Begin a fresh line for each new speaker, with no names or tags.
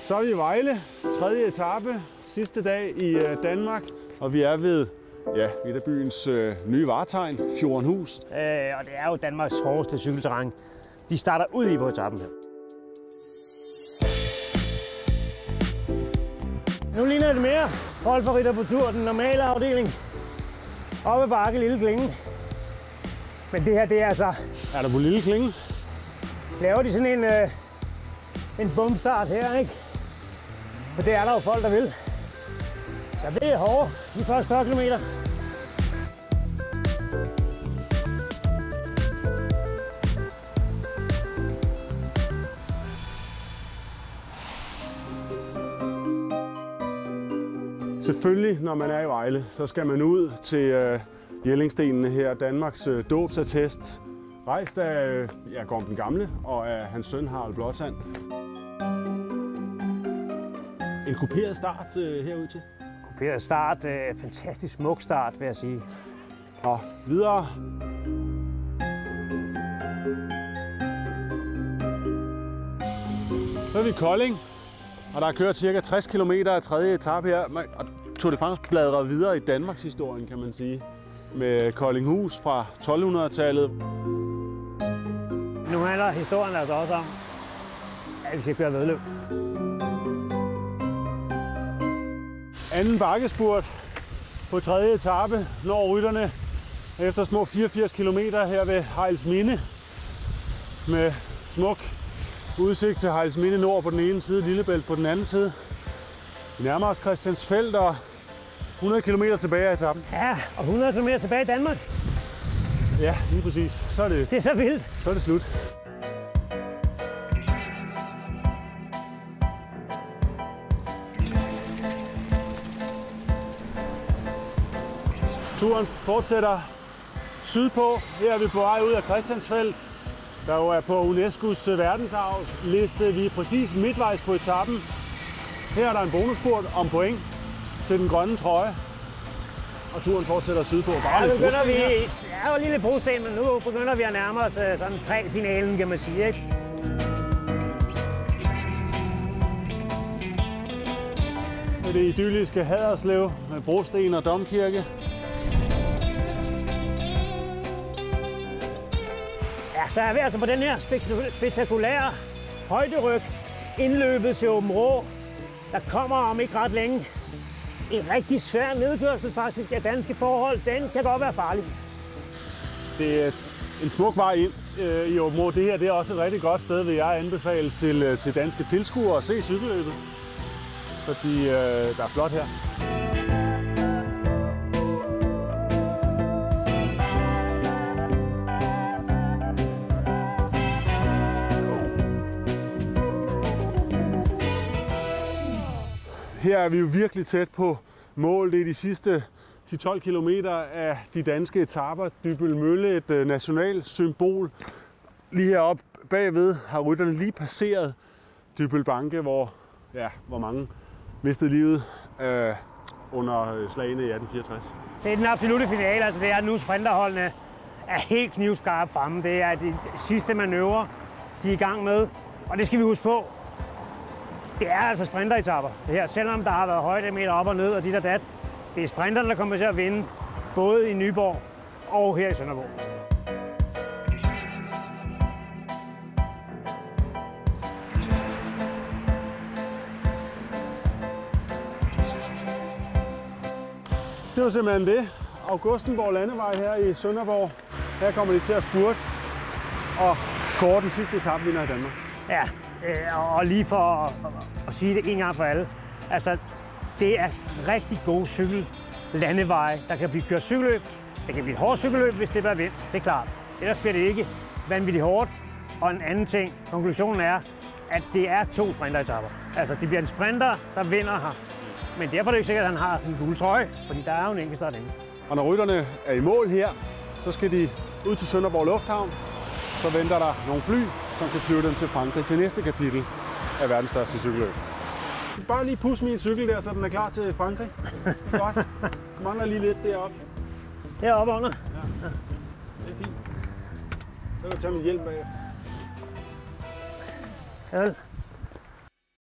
Så er vi i Vejle, 3. etape, sidste dag i Danmark, og vi er ved et af byens nye vartegn, Fjordenhus.
Og det er jo Danmarks hårdeste cykelterræn. De starter ud i på etappen her. Nu ligner det mere holdfavoritter på tur, den normale afdeling. Op ad bakke, Lille Klinge. Men det her, det er altså...
Er der på Lille Klinge?
Laver de sådan en bumstart her, ikke? For det er der jo folk, der vil. Så det er hårdt, de første 40 kilometer.
Selvfølgelig, når man er i Vejle, så skal man ud til Jellingstenene her, Danmarks dåbsattest. Rejst af Gorm den Gamle og af hans søn Harald Blåtand. En kuperet start herud til.
Kuperet start, fantastisk smuk start, vil jeg sige.
Og videre. Så er vi i Kolding, og der er kørt ca. 60 km af 3. etape her. Og Tour de France bladrer videre i Danmarks historien, kan man sige. Med Koldinghus fra 1200-tallet.
Nu handler historien altså også om, at vi skal køre vedløb.
Anden bakkespurt på 3. etape når rytterne efter små 84 km her ved Hejlsminde. Med smuk udsigt til Hejlsminde Nord på den ene side, Lillebælt på den anden side. Vi nærmer os Christiansfeld og 100 km tilbage af etappen.
Ja, og 100 km tilbage i Danmark.
Ja, lige præcis. Så er det,
det er så vildt.
Så er det slut. Turen fortsætter sydpå. Her er vi på vej ud af Christiansfeld, der jo er på UNESCO's verdensarvsliste. Vi er præcis midtvejs på etappen. Her er der en bonusspurt om point til den grønne trøje. Og turen fortsætter sydpå.
Ja, nu begynder vi. Ja, jo lille brosten, men nu begynder vi at nærme os sådan præfinalen, kan man sige, ikke?
Det idylliske Haderslev med brosten og domkirke.
Ja, så er vi altså på den her spektakulære højderyg, indløbet til Åben Rå. Der kommer om ikke ret længe en rigtig svær nedkørsel faktisk af danske forhold. Den kan godt være farlig. Det
er en smuk vej ind i Åben Rå. Det her det er også et rigtig godt sted, vil jeg anbefale til danske tilskuere at se cykelløbet. Fordi der er flot her. Her er vi jo virkelig tæt på mål. Det er de sidste 10-12 kilometer af de danske etaper. Dybbøl Mølle, et nationalt symbol. Lige heroppe bagved har rytterne lige passeret Dybbøl Banke, hvor mange mistede livet under slagene i 1864.
Det er den absolutte finale. Altså det er nu sprinterholdene er helt knivskarpe fremme. Det er de sidste manøvrer, de er i gang med. Og det skal vi huske på. Det er altså sprinteretapper, det her. Selvom der har været højdemeter op og ned og dit og dat. Det er sprinterne, der kommer til at vinde, både i Nyborg og her i Sønderborg.
Det var simpelthen det. Augustenborg Landevej her i Sønderborg. Her kommer de til at spurte og kåre den sidste etapevinder i Danmark.
Ja, og lige for at sige det en gang for alle. Altså, det er rigtig god cykellandeveje. Der kan blive kørt cykelløb. Det kan blive et hårdt cykelløb, hvis det bliver vind. Det er klart. Ellers bliver det ikke vanvittigt hårdt. Og en anden ting, konklusionen er, at det er 2 sprinteretapper. Altså, det bliver en sprinter, der vinder her. Men derfor er det ikke sikkert, at han har en gul trøje, fordi der er jo en enkelt start inde.
Og når rytterne er i mål her, så skal de ud til Sønderborg Lufthavn. Så venter der nogle fly, som kan flyve dem til Frankrig til næste kapitel af verdens største cykelløb. Bare lige pusse min cykel der, så den er klar til Frankrig. Godt. Jeg mangler lige lidt deroppe.
Deroppe under? Ja.
Det er fint. Så kan du tage min hjelm bagefter.
Ja.